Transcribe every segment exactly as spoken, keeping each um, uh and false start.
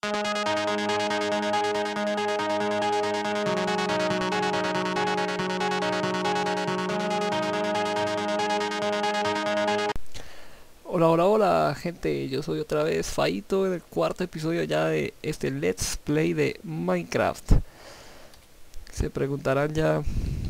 Hola, hola, hola, gente, yo soy otra vez Faito en el cuarto episodio ya de este Let's Play de Minecraft. Se preguntarán ya,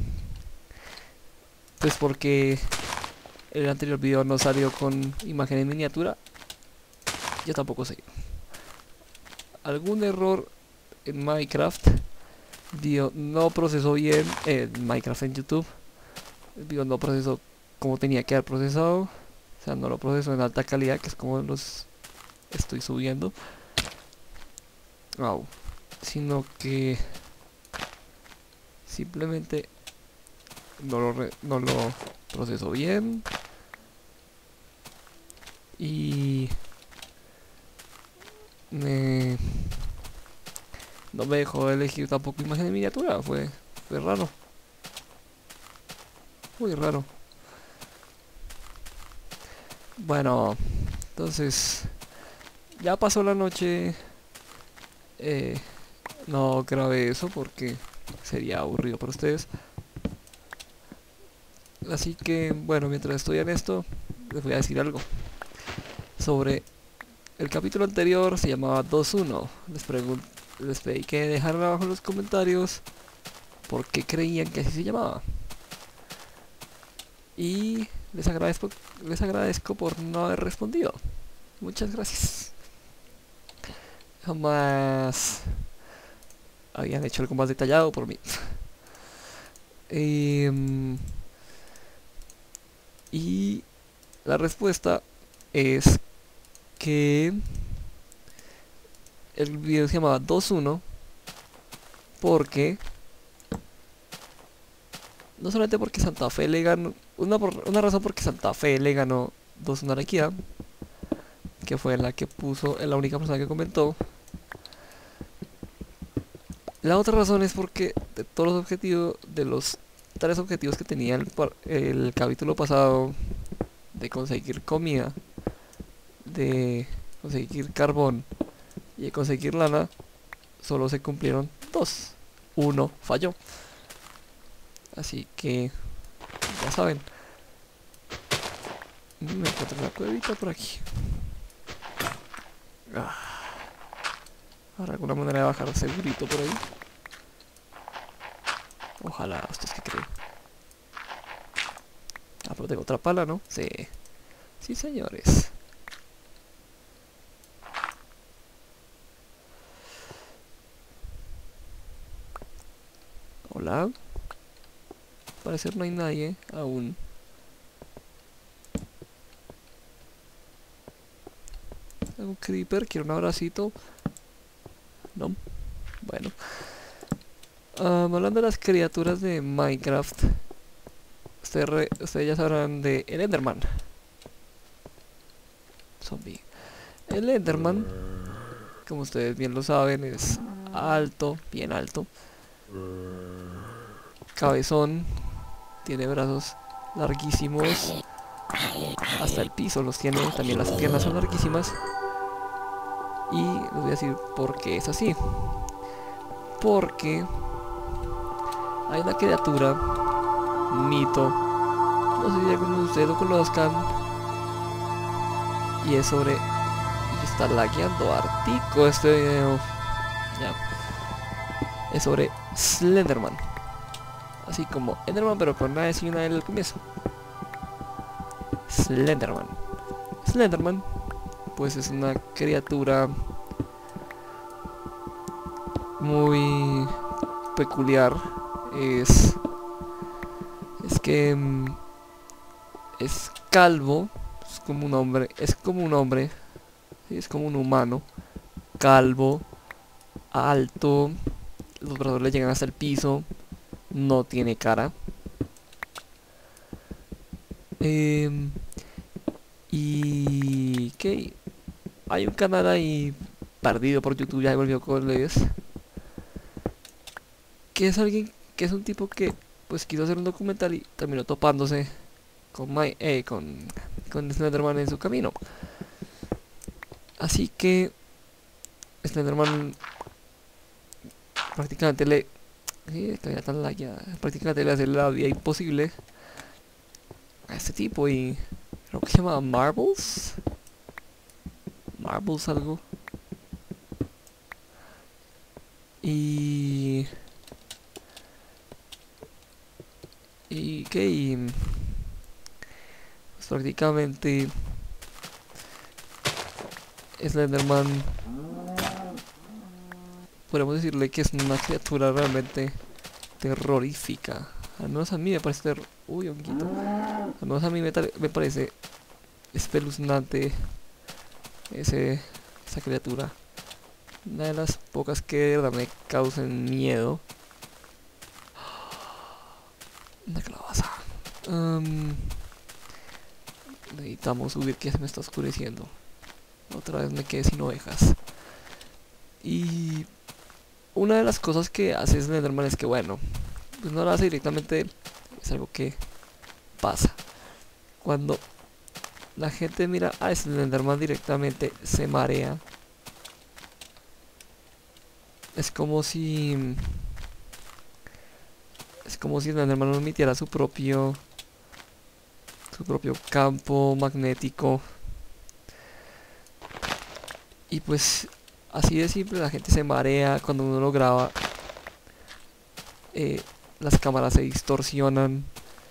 pues porque el anterior video no salió con imagen en miniatura. Yo tampoco sé. Algún error en Minecraft. El video no procesó bien, eh, Minecraft en YouTube. El video no procesó como tenía que haber procesado. O sea, no lo procesó en alta calidad, que es como los estoy subiendo. Wow. Sino que simplemente no lo, re- no lo procesó bien y me, no me dejó elegir tampoco imagen de miniatura. Fue, fue raro, muy raro. Bueno, entonces ya pasó la noche. eh, no grabé eso porque sería aburrido para ustedes. Así que bueno, mientras estoy en esto, les voy a decir algo sobre el capítulo anterior. Se llamaba dos uno. Les pregunto, les pedí que dejaran abajo en los comentarios por qué creían que así se llamaba. Y les agradezco, les agradezco por no haber respondido. Muchas gracias. Jamás habían hecho algo más detallado por mí. Em, y la respuesta es que el video se llamaba dos uno porque no solamente porque Santa Fe le ganó, una, por- una razón porque Santa Fe le ganó dos uno a la Equidad, que fue la que puso, la única persona que comentó. La otra razón es porque de todos los objetivos, de los tres objetivos que tenía el, par- el capítulo pasado, de conseguir comida, de conseguir carbón y de conseguir lana, solo se cumplieron dos. Uno falló. Así que ya saben. Me encuentro una cuevita por aquí. Ah, ¿habrá alguna manera de bajar segurito por ahí? Ojalá, ¿ustedes qué creen? Ah, pero tengo otra pala, ¿no? Sí. Sí, señores. Hola. Al parecer no hay nadie aún. Un creeper, quiero un abracito. No. Bueno. Um, hablando de las criaturas de Minecraft. Ustedes, re- ustedes ya sabrán de el Enderman. Zombie. El Enderman, como ustedes bien lo saben, es alto, bien alto. Cabezón. Tiene brazos larguísimos. Hasta el piso los tiene. También las piernas son larguísimas. Y les voy a decir por qué es así. Porque hay una criatura, mito, no sé si algunos de ustedes lo conozcan, y es sobre... Y está lagueando artico este video. Ya. Es sobre Slenderman. Así como Enderman, pero con una S y una L al comienzo. Slenderman. Slenderman, pues es una criatura muy peculiar. Es... Es que... mm, es calvo. Es como un hombre. Es como un hombre. Sí, es como un humano. Calvo. Alto. Los brazos le llegan hasta el piso. No tiene cara. Em, y... ¿Qué? Hay un canal ahí perdido por YouTube, ya me olvidó cuál es. Que es alguien, que es un tipo que pues quiso hacer un documental y terminó topándose con My, eh, con, con Slenderman en su camino. Así que Slenderman prácticamente le... Sí, que tan lagueada. Prácticamente le hace la vida imposible a este tipo y... Creo que se llama Marbles. Marbles algo. Y... Y que... Y, pues prácticamente... Slenderman... Podemos decirle que es una criatura realmente terrorífica. Al menos a mí me parece ter... Uy, honguito. Al menos a mí me, me parece espeluznante ese, esa criatura. Una de las pocas que de verdad me causan miedo. Una calabaza. Um, necesitamos subir, que se me está oscureciendo. Otra vez me quedé sin ovejas. Y una de las cosas que hace Slenderman es que, bueno, pues no lo hace directamente él. Es algo que pasa. Cuando la gente mira a Slenderman directamente, se marea. Es como si... Es como si Slenderman no emitiera su propio... Su propio campo magnético. Y pues... Así de simple, la gente se marea cuando uno lo graba. Eh, las cámaras se distorsionan.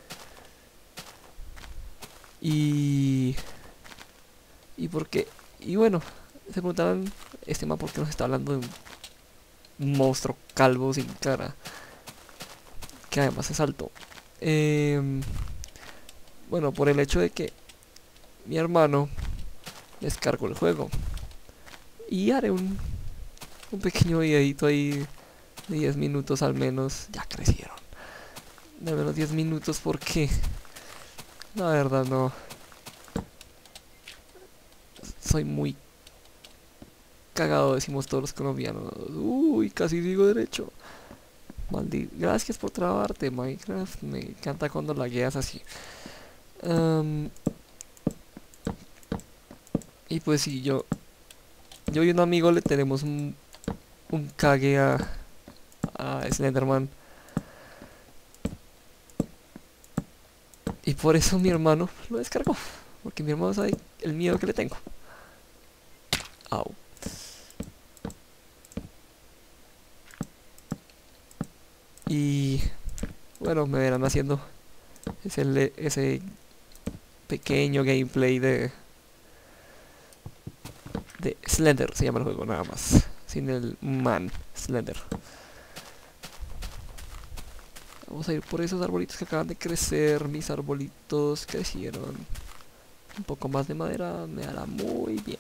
Y... Y porque... Y bueno, se preguntaban, este man, ¿por qué nos está hablando de un monstruo calvo sin cara? Que además es alto. Eh, bueno, por el hecho de que mi hermano descargó el juego. Y haré un, un pequeño videito ahí de diez minutos al menos. Ya crecieron. De al menos diez minutos porque... La verdad no... Soy muy cagado, decimos todos los colombianos. Uy, casi digo derecho. Maldito. Gracias por trabarte, Minecraft. Me encanta cuando lagueas así. Um, y pues sí, yo... Yo y un amigo le tenemos un... Un cague a... A Slenderman. Y por eso mi hermano lo descargó. Porque mi hermano sabe el miedo que le tengo. Au. Y bueno, me verán haciendo ese, ese pequeño gameplay de de Slender, se llama el juego, nada más, sin el man, Slender. Vamos a ir por esos arbolitos que acaban de crecer. Mis arbolitos crecieron. Un poco más de madera me hará muy bien.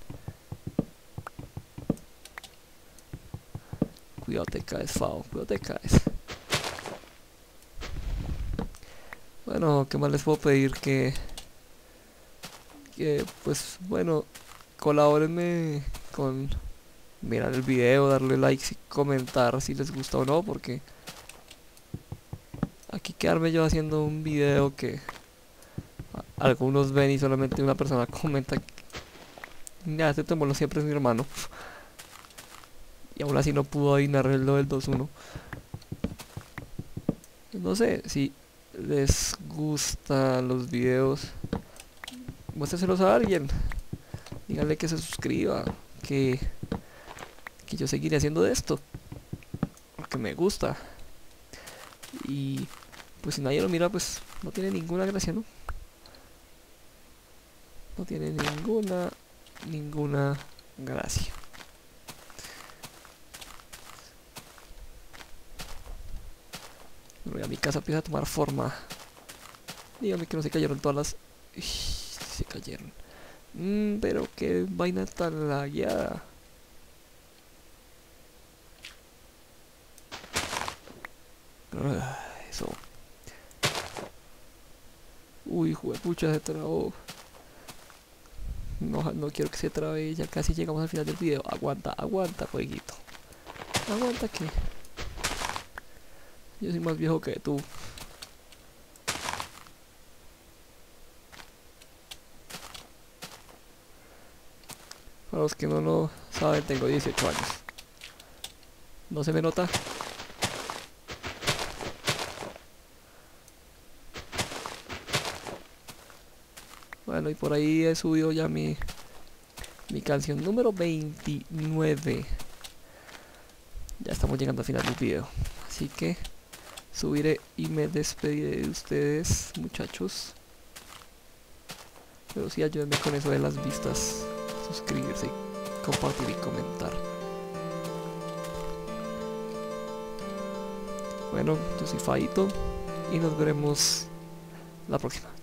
Cuidado te caes, Fao, cuidado te caes. Bueno, ¿qué más les puedo pedir? Que, que pues bueno, colabórenme con mirar el video, darle likes y comentar si les gusta o no, porque aquí quedarme yo haciendo un video que algunos ven y solamente una persona comenta que ya, este temor siempre es mi hermano. Y aún así no pudo adivinar lo del dos uno. No sé, si les gustan los videos, muéstrenselos a alguien. Díganle que se suscriba, que, que yo seguiré haciendo de esto, porque me gusta. Y pues si nadie lo mira, pues no tiene ninguna gracia, ¿no? No tiene ninguna, ninguna gracia. Bueno, ya mi casa empieza a tomar forma. Dígame que no se cayeron todas las... Uy, se cayeron. Mm, pero qué vaina tan lagueada. Uh, eso. Uy, juepucha, se trabó. No, no quiero que se trabe. Ya casi llegamos al final del video. Aguanta, aguanta, jueguito. Aguanta que... Yo soy más viejo que tú. Para los que no lo saben, tengo dieciocho años. ¿No se me nota? Bueno, y por ahí he subido ya mi, mi canción número veintinueve. Ya estamos llegando al final del video. Así que subiré y me despediré de ustedes, muchachos. Pero sí, ayúdenme con eso de las vistas. Suscribirse, compartir y comentar. Bueno, yo soy Faito y nos veremos la próxima.